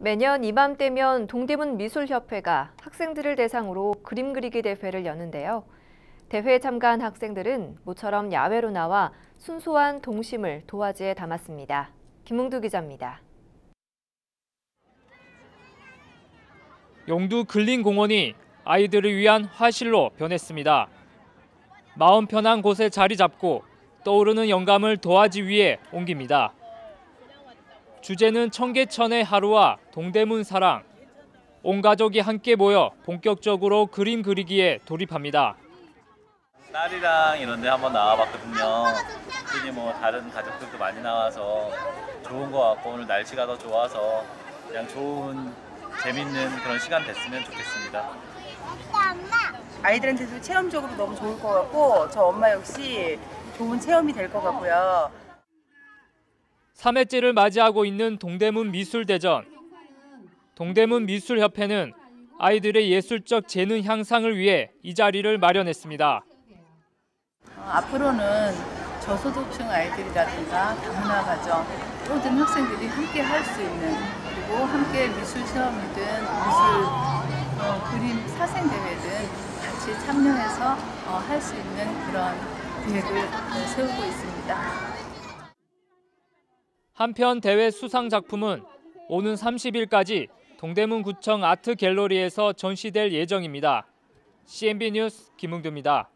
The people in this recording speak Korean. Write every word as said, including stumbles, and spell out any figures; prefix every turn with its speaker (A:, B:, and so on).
A: 매년 이맘때면 동대문 미술협회가 학생들을 대상으로 그림 그리기 대회를 여는데요. 대회에 참가한 학생들은 모처럼 야외로 나와 순수한 동심을 도화지에 담았습니다. 김웅두 기자입니다.
B: 용두 근린공원이 아이들을 위한 화실로 변했습니다. 마음 편한 곳에 자리 잡고 떠오르는 영감을 도화지 위에 옮깁니다. 주제는 청계천의 하루와 동대문 사랑. 온 가족이 함께 모여 본격적으로 그림 그리기에 돌입합니다.
C: 딸이랑 이런 데 한번 나와봤거든요. 특히 뭐 다른 가족들도 많이 나와서 좋은 것 같고 오늘 날씨가 더 좋아서 그냥 좋은 재밌는 그런 시간 됐으면 좋겠습니다.
D: 아이들한테도 체험적으로 너무 좋을 것 같고 저 엄마 역시 좋은 체험이 될 것 같고요.
B: 삼 회째를 맞이하고 있는 동대문 미술대전. 동대문 미술협회는 아이들의 예술적 재능 향상을 위해 이 자리를 마련했습니다.
E: 어, 앞으로는 저소득층 아이들이라든가 다문화 가정 모든 학생들이 함께 할 수 있는 그리고 함께 미술 체험이든 미술 어, 그림 사생 대회든 같이 참여해서 어, 할 수 있는 그런 계획을 세우고 있습니다.
B: 한편 대회 수상 작품은 오는 삼십 일까지 동대문구청 아트갤러리에서 전시될 예정입니다. 씨엔비 뉴스 김웅두입니다.